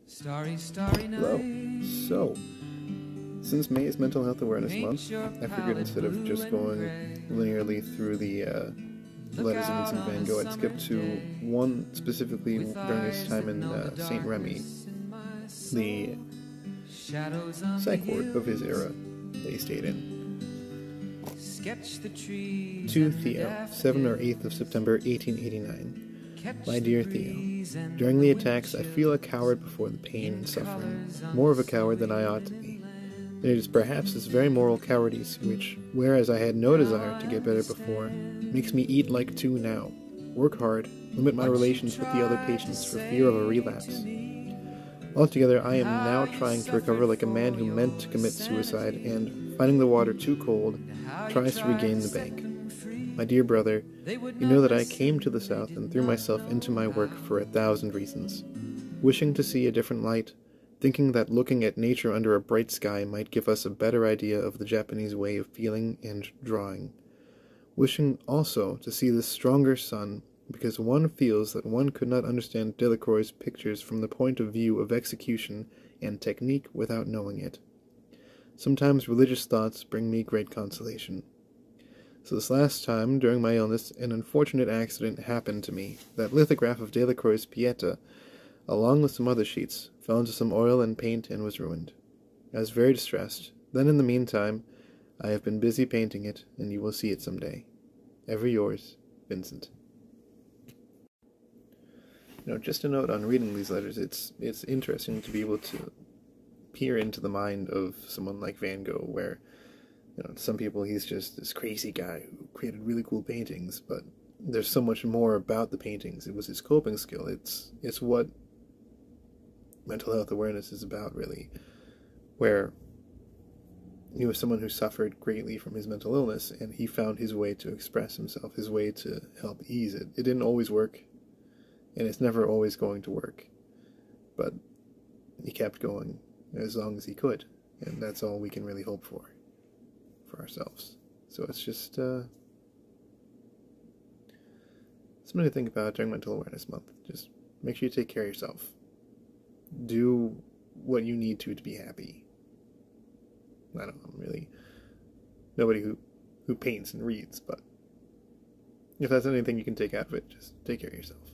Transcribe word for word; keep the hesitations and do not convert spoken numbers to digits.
Starry, starry night. Hello. So, since May is Mental Health Awareness Month, I figured instead of just going linearly through the uh, letters of Vincent van Gogh, I'd skip to one specifically during his time in uh, Saint Remy, the psych ward of his era that he stayed in. To Theo, seventh or eighth of September eighteen eighty-nine. My dear Theo, during the attacks I feel a coward before the pain and suffering, more of a coward than I ought to be. And it is perhaps this very moral cowardice which, whereas I had no desire to get better before, makes me eat like two now, work hard, limit my relations with the other patients for fear of a relapse. Altogether, I am now trying to recover like a man who meant to commit suicide and, finding the water too cold, tries to regain the bank. My dear brother, you know that I came to the South and threw myself into my work for a thousand reasons. Wishing to see a different light, thinking that looking at nature under a bright sky might give us a better idea of the Japanese way of feeling and drawing. Wishing also to see the stronger sun, because one feels that one could not understand Delacroix's pictures from the point of view of execution and technique without knowing it. Sometimes religious thoughts bring me great consolation. So this last time, during my illness, an unfortunate accident happened to me. That lithograph of Delacroix's Pieta, along with some other sheets, fell into some oil and paint and was ruined. I was very distressed. Then in the meantime, I have been busy painting it, and you will see it someday. Ever yours, Vincent. You know, just a note on reading these letters, it's it's interesting to be able to peer into the mind of someone like Van Gogh, where, you know, some people he's just this crazy guy who created really cool paintings, but there's so much more about the paintings. It was his coping skill. It's it's what mental health awareness is about, really, where he was someone who suffered greatly from his mental illness, and he found his way to express himself, his way to help ease it. It didn't always work, and it's never always going to work, but he kept going as long as he could, and that's all we can really hope for, for ourselves. So it's just uh, something to think about during Mental Awareness Month. Just make sure you take care of yourself. Do what you need to to be happy. I don't know, I'm really nobody who, who paints and reads, but if that's anything you can take out of it, just take care of yourself.